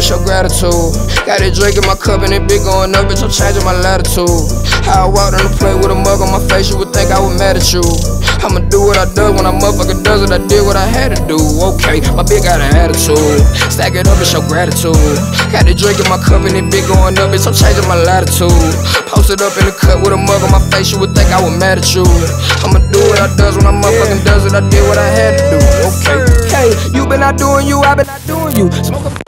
it show gratitude. Got that drink in my cup and it big going up, bitch, I'm changing my latitude. How I walked on the plane with a mug on my face, you would think I was mad at you. I'ma do what I do when I motherfucker does it, I did what I had to do. Okay, my bitch got an attitude. Stack it up and show gratitude. Got that drink in my cup and it big going up, bitch, I'm changing my latitude. Posted up in the cut with a mug on my face, you would think I was mad at you. I'ma do what I does when I motherfucking does it, I did what I had to do. Okay, hey, you been out doing you, I been out doing you. Smoke a